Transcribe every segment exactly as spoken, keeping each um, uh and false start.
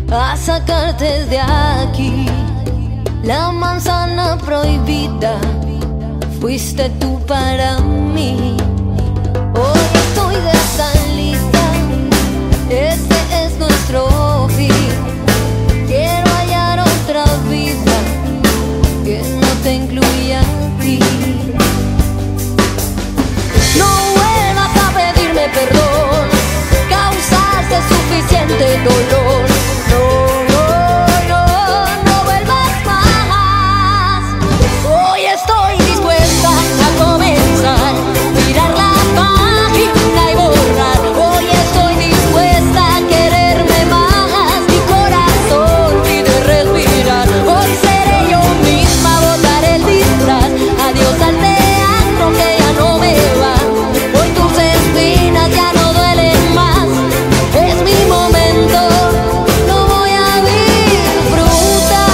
a sacarte de aquí. La manzana prohibida fuiste tú para mí. Hoy estoy de salida, este es nuestro fin. Quiero hallar otra vida que no te incluya a ti. No vuelvas a pedirme perdón, causaste suficiente dolor. No, no, no, no vuelvas más. Hoy estoy dispuesta a comenzar, mirar la página y borrar. Hoy estoy dispuesta a quererme más, mi corazón pide respirar. Hoy seré yo misma, botar el disfraz. Adiós al teatro que ya no me va. Hoy tus espinas ya no duelen más. Es mi momento, lo voy a disfrutar.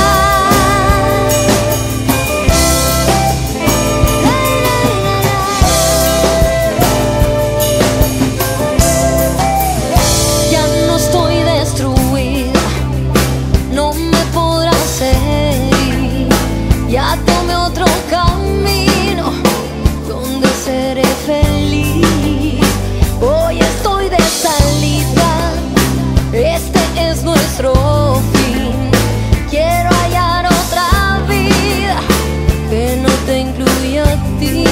Ya no estoy destruida, no me podrás herir. Ya tomé otro camino donde seré feliz. Hoy estoy de salida, este es nuestro fin. Quiero hallar otra vida que no te incluya a ti.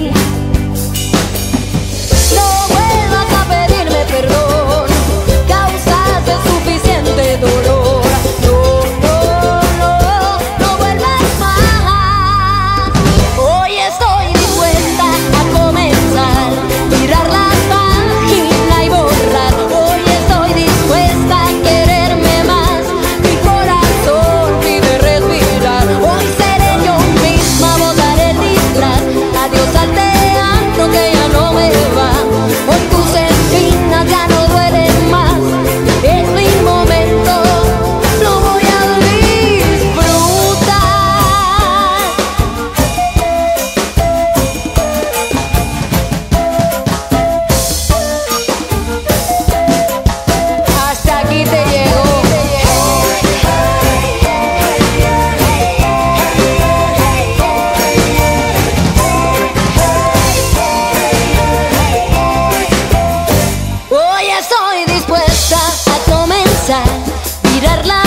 No vuelvas a pedirme perdón, causaste suficiente dolor. No, no, no, no vuelvas más. Hoy estoy dispuesta a comenzar, mirar la página y borrar. Hoy estoy dispuesta a quererme más, mi corazón pide respirar. Hoy seré yo misma, botar el disfraz. Adiós al teatro que ya no me va. Hoy tus espinas ya no duelen más. Es mi momento, lo voy a disfrutar. Hasta aquí te llegó. Hoy estoy dispuesta a comenzar, mirar la